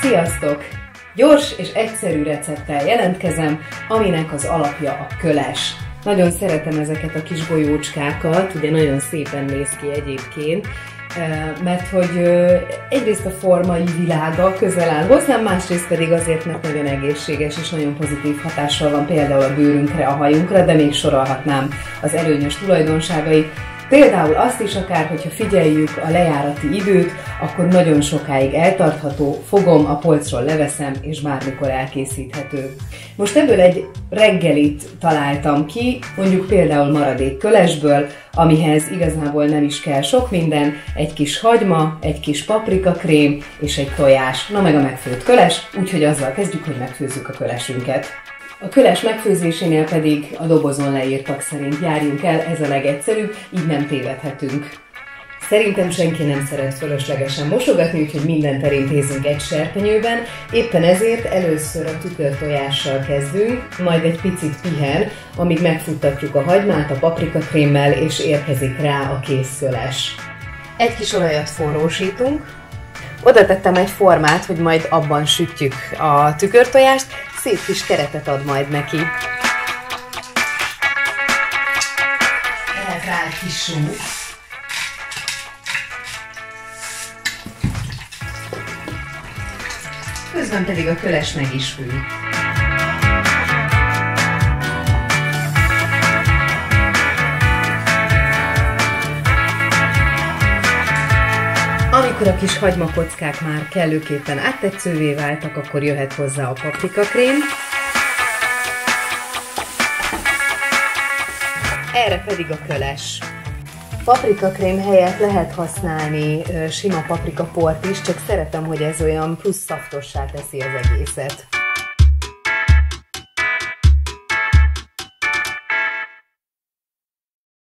Sziasztok! Gyors és egyszerű recepttel jelentkezem, aminek az alapja a köles. Nagyon szeretem ezeket a kis golyócskákat, ugye nagyon szépen néz ki egyébként, mert hogy egyrészt a formai világa közel áll hozzám, másrészt pedig azért, mert nagyon egészséges és nagyon pozitív hatással van például a bőrünkre, a hajunkra, de még sorolhatnám az előnyös tulajdonságait. Például azt is akár, hogyha figyeljük a lejárati időt, akkor nagyon sokáig eltartható, fogom, a polcról leveszem, és bármikor elkészíthető. Most ebből egy reggelit találtam ki, mondjuk például maradék kölesből, amihez igazából nem is kell sok minden, egy kis hagyma, egy kis paprikakrém és egy tojás, na meg a megfőtt köles, úgyhogy azzal kezdjük, hogy megfőzzük a kölesünket. A köles megfőzésénél pedig a dobozon leírtak szerint járjunk el, ez a legegyszerűbb, így nem tévedhetünk. Szerintem senki nem szeret fölöslegesen mosogatni, úgyhogy mindent elintézünk egy serpenyőben, éppen ezért először a tükörtojással kezdünk, majd egy picit pihen, amíg megfuttatjuk a hagymát a paprikakrémmel és érkezik rá a kész köles. Egy kis olajat forrósítunk, oda tettem egy formát, hogy majd abban sütjük a tükörtojást, szép kis keretet ad majd neki. Lehet rá egy kis só. Közben pedig a köles meg is fű. Amikor a kis hagymakockák már kellőképpen áttetszővé váltak, akkor jöhet hozzá a paprikakrém. Erre pedig a köles. Paprikakrém helyett lehet használni sima paprikaport is, csak szeretem, hogy ez olyan plusz szaftossá teszi az egészet.